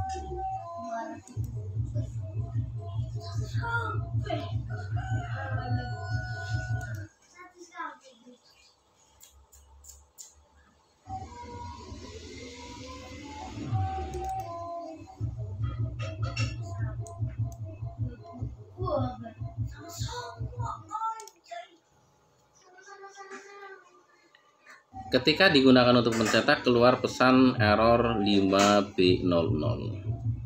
Ketika digunakan untuk mencetak, keluar pesan error 5B00.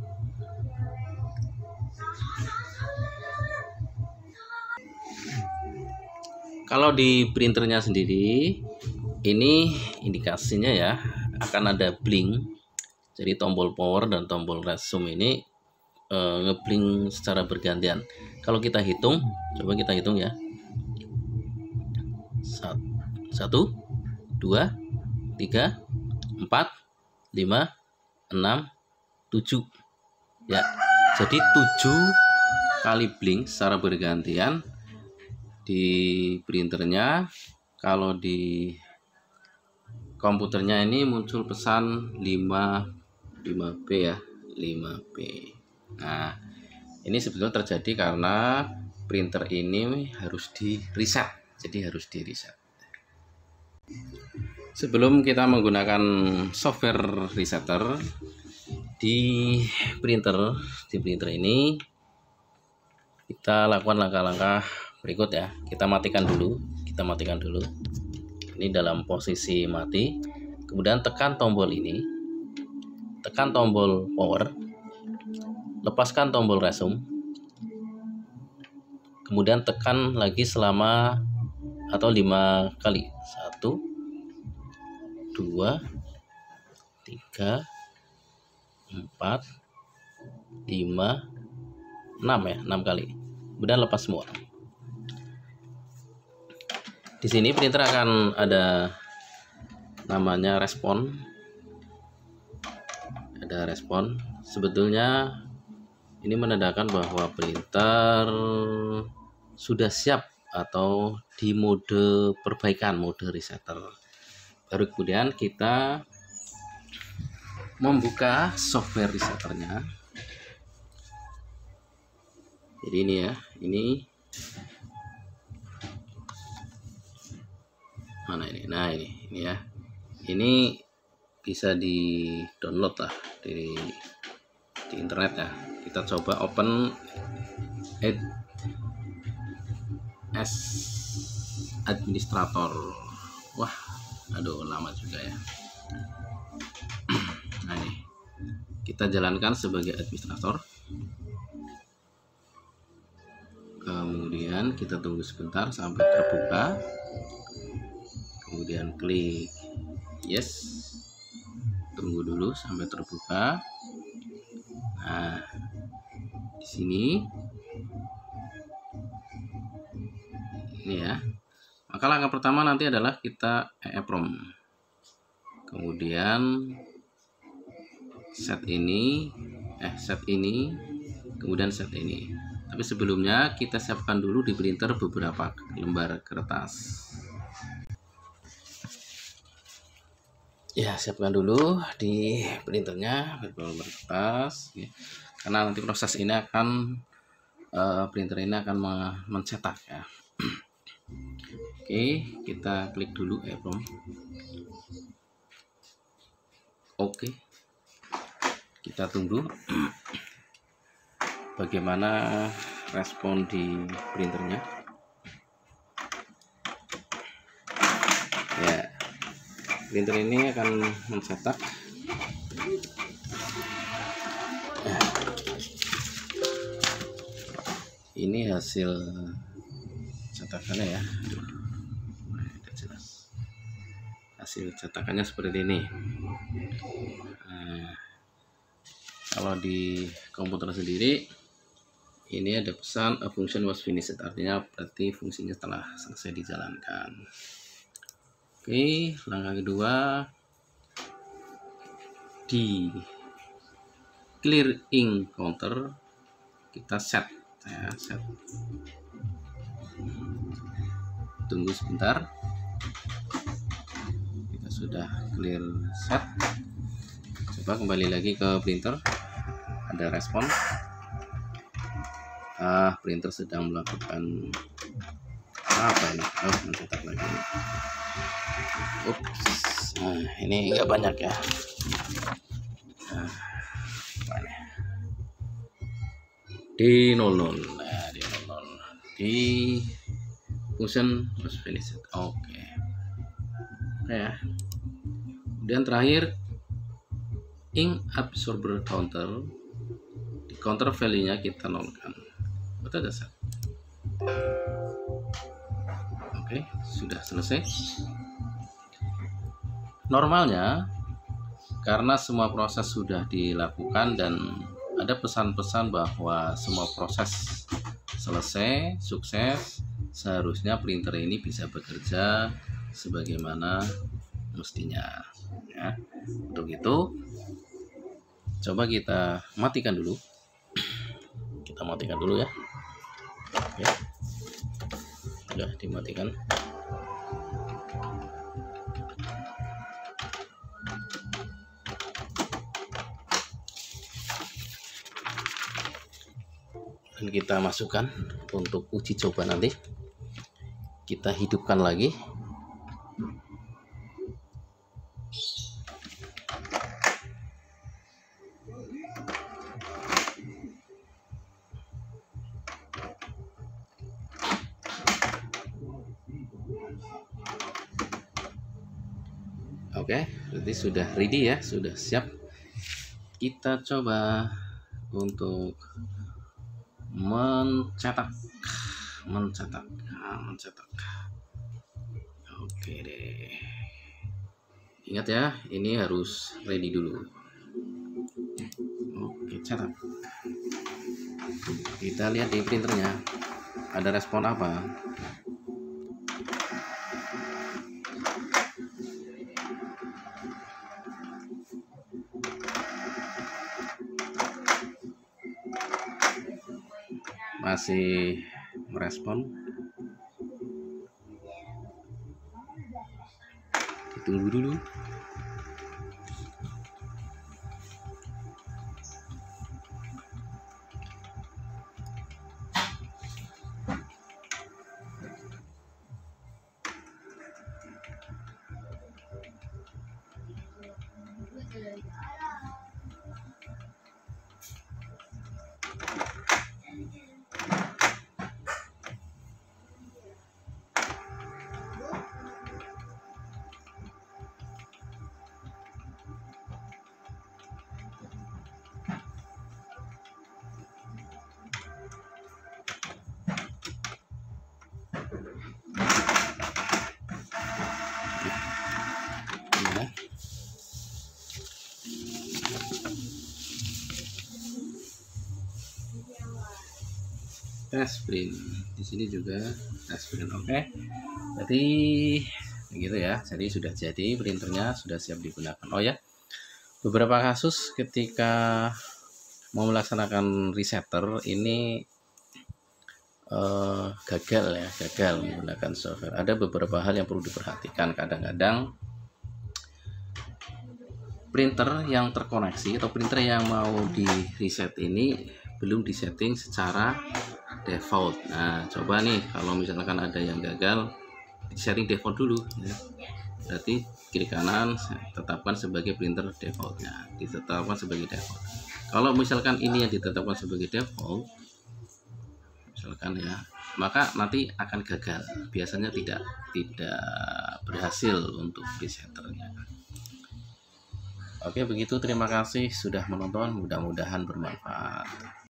Kalau di printernya sendiri, ini indikasinya ya, akan ada blink. Jadi tombol power dan tombol resume ini ngeblink secara bergantian. Kalau kita hitung, coba kita hitung ya. 1, 2, 3, 4, 5, 6, 7 ya. Jadi 7 kali blink secara bergantian di printernya. Kalau di komputernya ini muncul pesan 5B ya, 5B. Nah, ini sebetulnya terjadi karena printer ini harus di reset. Jadi harus di reset. Sebelum kita menggunakan software resetter di printer ini, kita lakukan langkah-langkah berikut ya. Kita matikan dulu. Ini dalam posisi mati. Kemudian tekan tombol ini, tekan tombol power, lepaskan tombol resume, kemudian tekan lagi selama atau 5 kali. 1, 2, 3, 4, 5, 6 ya, 6 kali. Kemudian lepas semua. Di sini printer akan ada namanya respon. Ada respon. Sebetulnya ini menandakan bahwa printer sudah siap atau di mode perbaikan, mode resetter. Baru kemudian kita membuka software resetternya. Jadi ini ya, ini mana ini? Nah ini ya, ini bisa di download lah di internet ya. Kita coba open as administrator. Wah, aduh lama juga ya. Nah ini kita jalankan sebagai administrator. Kemudian kita tunggu sebentar sampai terbuka. Kemudian klik yes. Tunggu dulu sampai terbuka. Nah, di sini ini ya. Maka langkah pertama nanti adalah kita EEPROM. Kemudian set ini, kemudian set ini. Tapi sebelumnya kita siapkan dulu di printer beberapa lembar kertas. Ya, siapkan dulu di printernya beberapa lembar kertas ya. Karena nanti proses ini akan printer ini akan mencetak ya. Oke, kita klik dulu EEPROM. Oke, kita tunggu bagaimana respon di printernya ya. Printer ini akan mencetak ya. Ini hasil cetakannya ya. Tidak jelas. Hasil cetakannya seperti ini. Nah, kalau di komputer sendiri ini ada pesan a function was finished, artinya berarti fungsinya telah selesai dijalankan. Oke, langkah kedua di clear ink counter kita set ya, set. Tunggu sebentar, kita sudah clear set. Coba kembali lagi ke printer. ada respon. Printer sedang melakukan apa ini? Oh, mencetak lagi. Ups. Nah, ini nggak banyak ya. Di 00. Nah, di 00. Di function was finished. Oke. Ya. Kemudian terakhir ink absorber counter, di counter value-nya kita nolkan. Betul dasar. Oke, sudah selesai. Normalnya karena semua proses sudah dilakukan dan ada pesan-pesan bahwa semua proses selesai, sukses, seharusnya printer ini bisa bekerja sebagaimana mestinya ya. Untuk itu coba kita matikan dulu. Kita matikan dulu ya. Oke. Sudah dimatikan. Dan kita masukkan untuk uji coba nanti. Kita hidupkan lagi. Oke, berarti sudah ready ya, sudah siap. Kita coba untuk mencetak. Oke deh. Ingat ya, ini harus ready dulu. Oke, cetak. Kita lihat di printernya ada respon apa. Masih merespon. Tunggu dulu. Test print di sini juga test print. Oke, jadi begitu ya. Jadi sudah jadi printernya, sudah siap digunakan. Oh ya, beberapa kasus ketika mau melaksanakan resetter ini gagal menggunakan software. Ada beberapa hal yang perlu diperhatikan. Kadang-kadang printer yang terkoneksi atau printer yang mau di reset ini belum disetting secara default. Nah, coba nih kalau misalkan ada yang gagal, setting default dulu ya. Berarti klik kanan tetapkan sebagai printer defaultnya, ditetapkan sebagai default. Kalau misalkan ini yang ditetapkan sebagai default, misalkan ya, maka nanti akan gagal. Biasanya tidak berhasil untuk resetternya. Oke, begitu. Terima kasih sudah menonton. Mudah-mudahan bermanfaat.